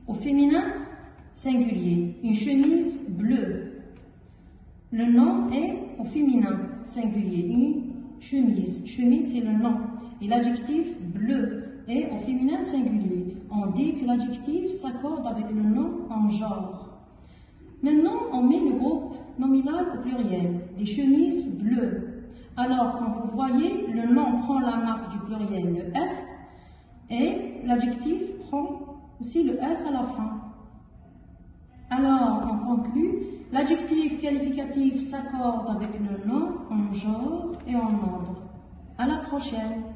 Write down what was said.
Au féminin, singulier, une chemise bleue. Le nom est au féminin, singulier, une chemise. Chemise, c'est le nom. Et l'adjectif bleu est au féminin, singulier. On dit que l'adjectif s'accorde avec le nom en genre. Maintenant, on met le groupe nominal au pluriel, des chemises bleues. Alors, quand vous voyez, le nom prend la marque du pluriel, le S, et l'adjectif prend aussi le S à la fin. Alors, on conclut, l'adjectif qualificatif s'accorde avec le nom en genre et en nombre. À la prochaine!